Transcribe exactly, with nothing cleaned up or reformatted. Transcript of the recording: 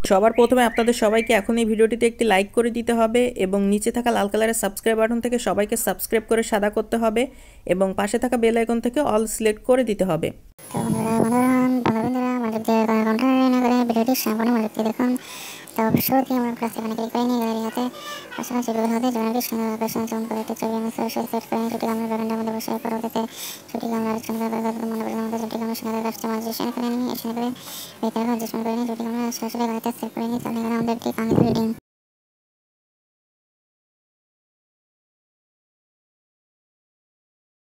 সবার প্রথমে আপনাদের সবাইকে এখন এই ভিডিওটিতে একটি লাইক করে দিতে হবে এবং নিচে থাকা লাল কালারের সাবস্ক্রাইব বাটন থেকে সবাইকে সাবস্ক্রাইব করে সাদা করতে হবে এবং পাশে থাকা বেল আইকন থেকে অল সিলেক্ট করে দিতে হবে। তো শুরুতে আমরা প্লাস এখানে ক্লিক করে নিই গ্যালারিতে পাশাপাশি বিভিন্ন হাতে জেনারেটি সুন্দর লোকেশন চয়ন করে একটি ছবি আমি সরাসরি সেট করে নিই। ছুটি আমরা ব্যাকগ্রাউন্ডের মধ্যে বসে পরবর্তীতে ছুটি আমরা আরেকজন মনে করে আমাদের ছুটি আমরা সুন্দর কাস্টমাইজেশন করে নিই। এখানে করে ভিতরে কাস্টমাইজ করে নিই। ছুটি আমরা সরাসরি গাড়িতে সেট করে নিই। তাহলে আমাদের ঠিক আনলিমিটেড